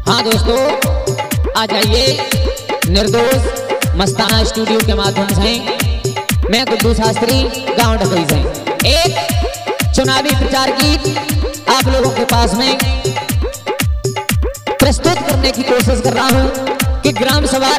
हाँ दोस्तों, आ जाइए निर्दोष मस्ताना स्टूडियो के माध्यम से। मैं गुड्डू शास्त्री गांव ढकई से एक चुनावी प्रचार गीत आप लोगों के पास में प्रस्तुत करने की कोशिश कर रहा हूं कि ग्राम सभा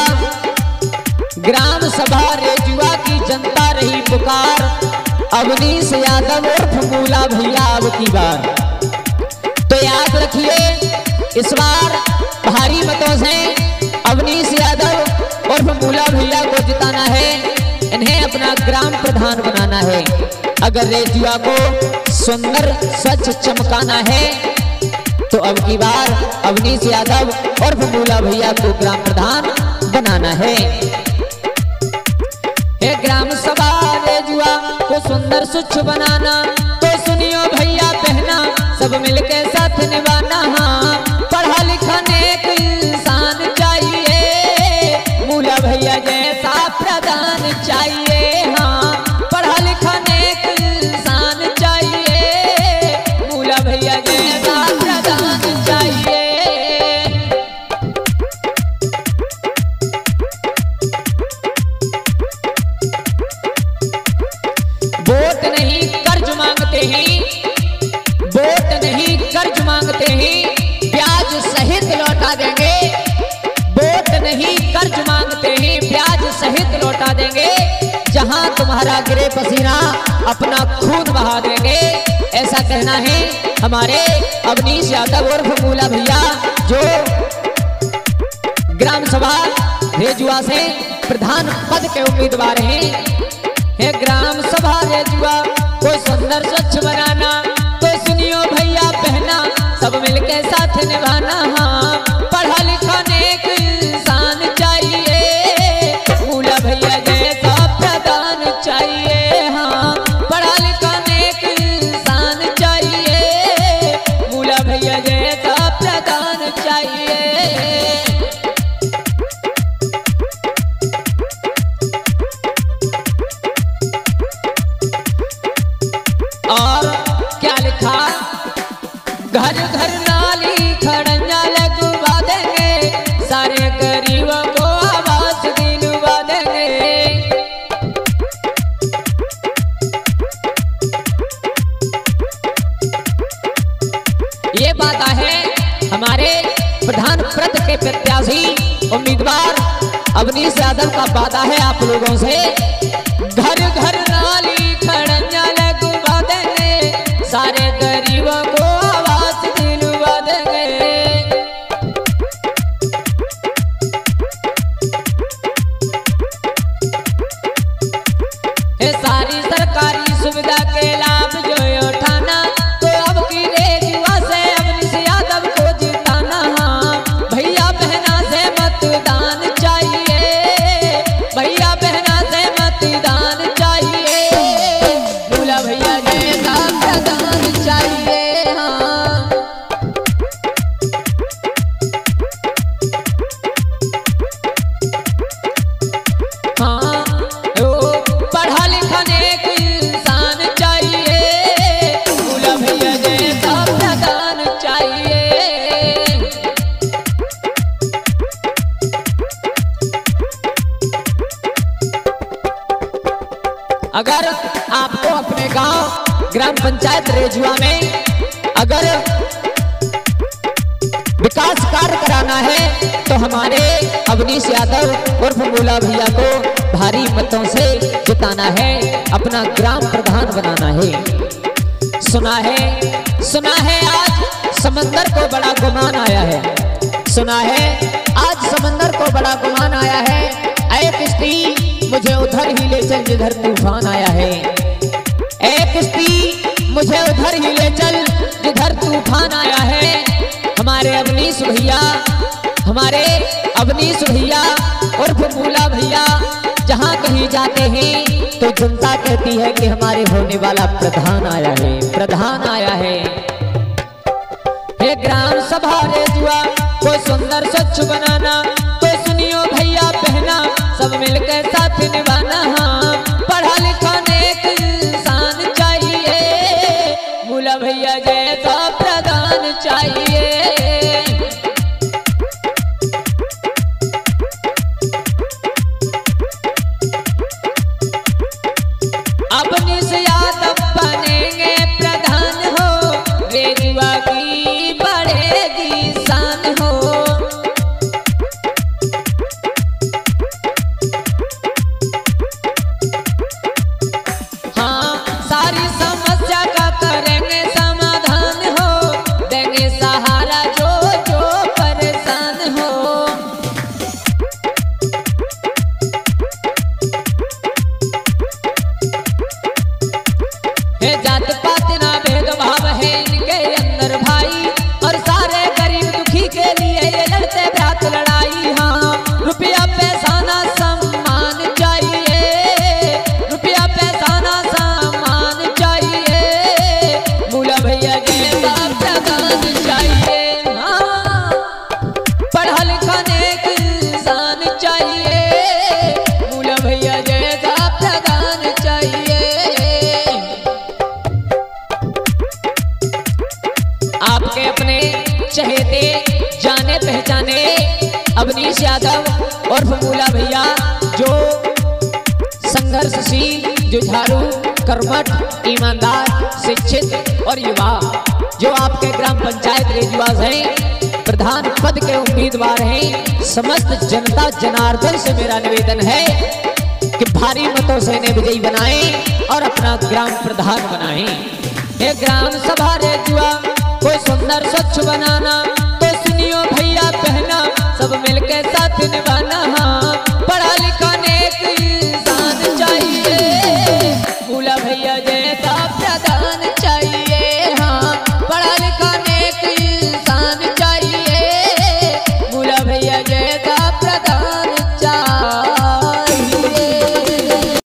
रेजुआ की जनता रही पुकार, अवनीश यादव उर्फ मूला भैया अब की बार। तो याद रखिए, इस बार भारी मतों से अवनीश यादव और मूला भैया को जिताना है, इन्हें अपना ग्राम प्रधान बनाना है। अगर रेजुआ को सुंदर स्वच्छ चमकाना है तो अब की बार अवनीश यादव और मूला भैया को ग्राम प्रधान बनाना है। ग्राम सभा रेजुआ को सुंदर स्वच्छ बनाना, तो सुनियो भैया बहना सब मिलके साथ निभाना। हाँ, पढ़ा लिखा नेक इंसान चाहिए, मूला भैया जैसा प्रधान चाहिए। हाँ, पढ़ा लिखा नेक इंसान चाहिए, मूला भैया जैसा प्रधान चाहिए। वोट नहीं कर्ज मांगते ही, वोट नहीं कर्ज मांगते ही ब्याज सहित लौटा देंगे। वोट नहीं कर्ज मांगते ही ब्याज सहित लौटा देंगे। जहां तुम्हारा गिरे पसीना अपना खून बहा देंगे। ऐसा कहना है हमारे अवनीश यादव उर्फ मूला भैया, जो ग्राम सभा रेजुआ से प्रधान पद के उम्मीदवार हैं। ग्राम सभा रेजुआ को सुंदर स्वच्छ बनाना, तो सुनियो भैया बहना सब मिलके साथ निभाना। हाँ, पढ़ा लिखा नेक इंसान चाहिए, मूला भैया जैसा प्रधान चाहिए। हाँ, पढ़ा लिखा नेक इंसान चाहिए, मूला भैया जैसा प्रधान चाहिए। और क्या लिखा, घर घर नाली खड़ंजा लगवा देंगे, सारे गरीबों को आवास दिलवा देंगे। ये बात है हमारे प्रधान पद के प्रत्याशी उम्मीदवार अवनीश यादव का वादा है आप लोगों से। घर घर नाली खड़ंजा लगवा देंगे, सारे गरीबों को आवास दिलवा देंगे। सारी सरकारी सुविधा के लाभ जो उठाना, तो अब की रेजुआ से अवनीश यादव को जिताना। हाँ, भैया बहना से मतदान चाहिए, भैया बहना से मतदान चाहिए, मूला भैया जैसा प्रधान चाहिए। हाँ, हाँ, पढ़ा लिखा नेक इंसान चाहिए, मूला भैया जैसा प्रधान चाहिए। अगर आपको अपने गांव ग्राम पंचायत रेजुआ में अगर विकास कार्य कराना है, तो हमारे अवनीश यादव उर्फ मूला भैया को भारी मतों से जिताना है, अपना ग्राम प्रधान बनाना है। सुना है आज समंदर को बड़ा गुमान आया है, सुना है आज समंदर को बड़ा गुमान आया है। ऐ किश्ती मुझे उधर ही ले चल जिधर तूफान आया है, ऐ किश्ती मुझे उधर ही ले चल जिधर तूफान आया है। हमारे अवनीश भैया उर्फ मूला भैया जहाँ कहीं जाते हैं तो जनता कहती है कि हमारे होने वाला प्रधान आया है, प्रधान आया है। ग्राम सभा रेजुआ को सुंदर स्वच्छ बनाना, तो सुनियो भैया बहना सब मिलकर साथ निभाना। हाँ, पढ़ा लिखा नेक इंसान चाहिए, मूला भैया जैसा प्रधान चाहिए। बढ़ेगी शान हो। हाँ सारी समस्या का करेंगे समाधान हो, देंगे सहारा जो जो परेशान हो। है जात पात ना भेदभाव है इनके अंदर भाई, और सारे गरीब दुखी के लिए ये लड़ते भ्रात लड़ाई। हाँ रुपया पैसा ना सम्मान चाहिए, रुपया पैसा ना सम्मान चाहिए, मूला भैया जैसा प्रधान चाहिए। हाँ पढ़ा लिखा नेक इंसान चाहिए, मूला भैया जैसा प्रधान चाहिए। आपके अपने चहेते जाने पहचाने अवनीश यादव और मूला भैया, जो संघर्षशील, जुझारू, कर्मठ, ईमानदार, शिक्षित और युवा, जो आपके ग्राम पंचायत रेजवास हैं, प्रधान पद के उम्मीदवार हैं। समस्त जनता जनार्दन से मेरा निवेदन है कि भारी मतों से इन्हें विजयी बनाएं और अपना ग्राम प्रधान बनाएं। ये ग्राम सभा रेजुआ कोई सुंदर स्वच्छ बनाना